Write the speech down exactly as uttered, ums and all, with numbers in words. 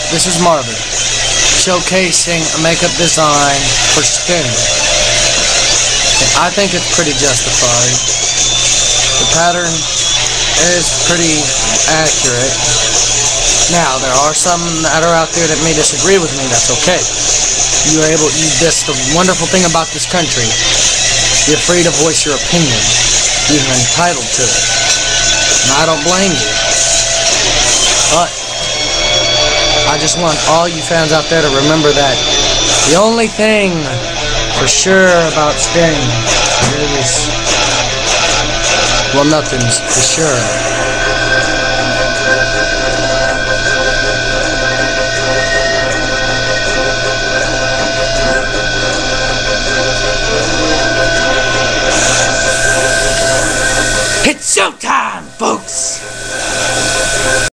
this is Marvin, showcasing a makeup design for Sting. I think it's pretty justified. The pattern is pretty accurate. Now, there are some that are out there that may disagree with me. That's okay. You are able, you, that's the wonderful thing about this country. You're free to voice your opinion. You're entitled to it. And I don't blame you. But I just want all you fans out there to remember that the only thing for sure about Sting is, well, nothing's for sure. It's showtime, folks!